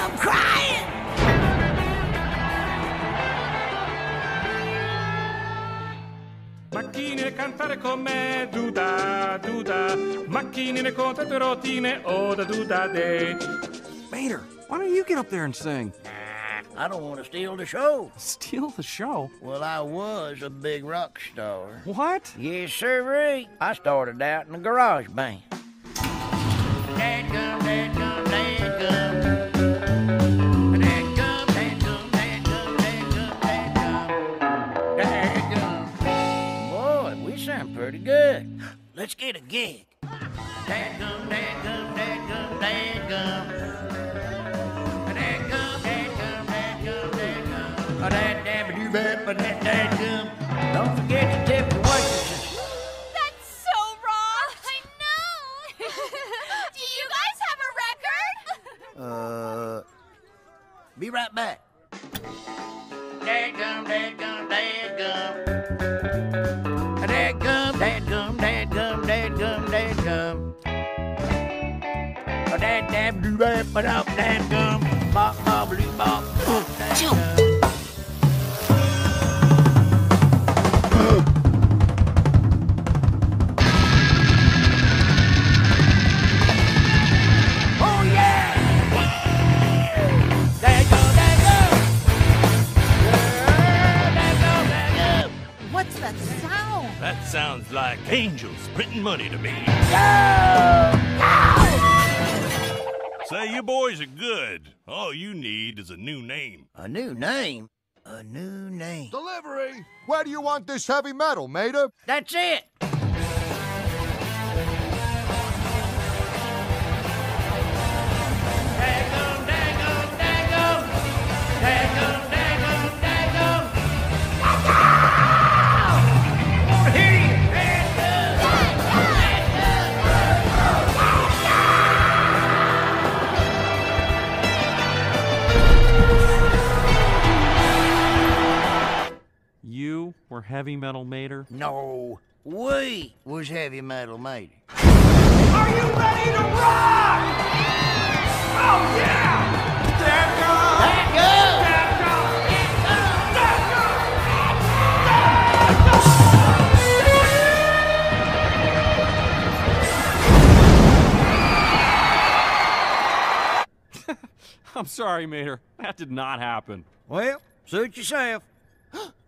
I'm crying! Macchine cantare con me, duda, duda. Macchinine con tante rotine, oh da duda day. Mater, why don't you get up there and sing? I don't want to steal the show. Steal the show? Well, I was a big rock star. What? Yes, sirree. I started out in a garage band. Dadgum, dadgum, dadgum. Dadgum, dadgum, dadgum, dadgum, dadgum. Dadgum. Boy, we sound pretty good. Let's get a gig. Dadgum, dadgum, dadgum, dadgum. Don't forget to tip the waitresses. That's so wrong. I know. Do you guys have a record? Be right back. Dadgum, dadgum, dadgum. Dadgum, dadgum, dadgum, dadgum, dadgum. Dadgum, dadgum, dadgum. Bop, bop, bop, dadgum. What's that sound? That sounds like angels printing money to me. Say, you boys are good. All you need is a new name. A new name? A new name. Delivery! Where do you want this heavy metal, Mater? That's it! Dagum, dagum, dagum! Dagum, dagum, dagum! I wanna hear you! You were heavy metal Mater? No, we was heavy metal Mater. Are you ready to rock? Oh yeah! Dadgum! Dadgum! I'm sorry, Mater. That did not happen. Well, suit yourself.